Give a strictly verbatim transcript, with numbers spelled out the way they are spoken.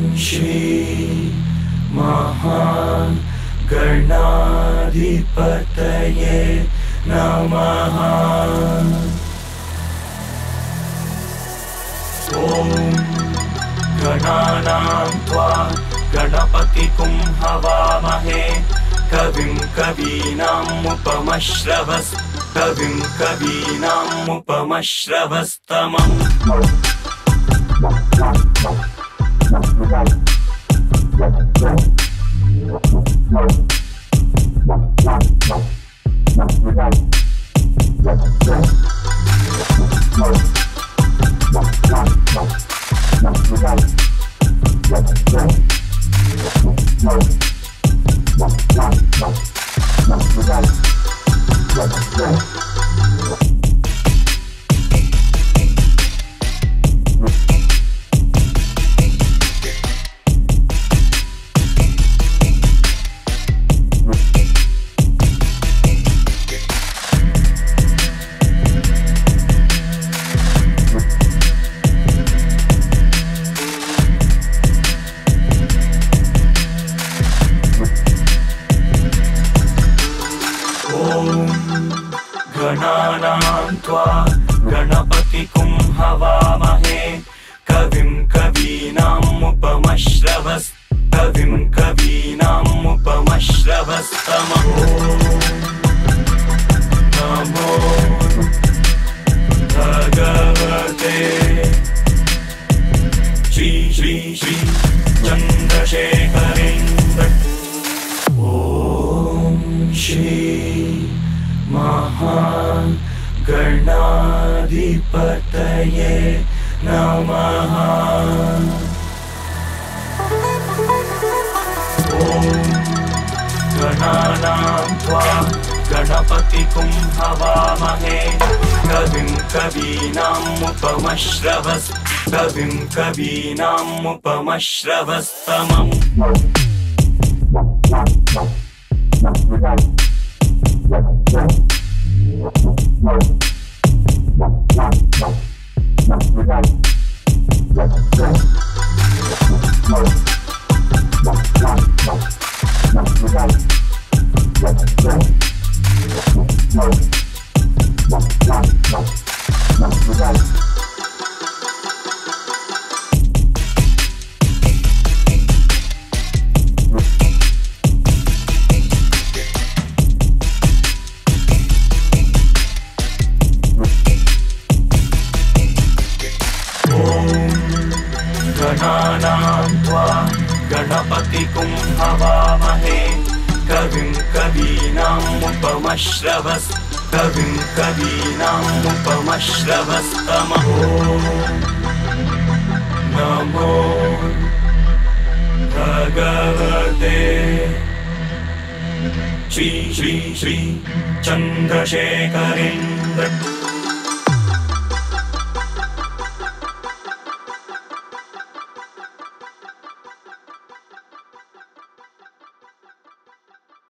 श्री महागणाधिपतये नमः। ॐ गणानां त्वा गणपतिगुं हवामहे कविं कवीनामुपमश्रवस् कविं कवीनामुपमश्रवस्तमम्। गणानां त्वा गणपतिगुं हवामहे कविं कवीनामुपमश्रवस् कविं कवीनामुपमश्रवस्तमम्। नमो भगवते श्री श्री श्री चन्द्रशेखरेन्द्र। ॐ श्री महागणाधिपतये नमः। ॐ गणानां त्वा गणपतिगुं हवामहे कविं कवीनामुपमश्रवस् कविं कवीनामुपमश्रवस्तमम्। गणानां त्वा गणपतिगुं हवामहे कविं कवीनामुपमश्रवस् कविं कवीनामुपमश्रवस्तमम्। नमो भगवते श्री श्री श्री चन्द्रशेखरेन्द्र।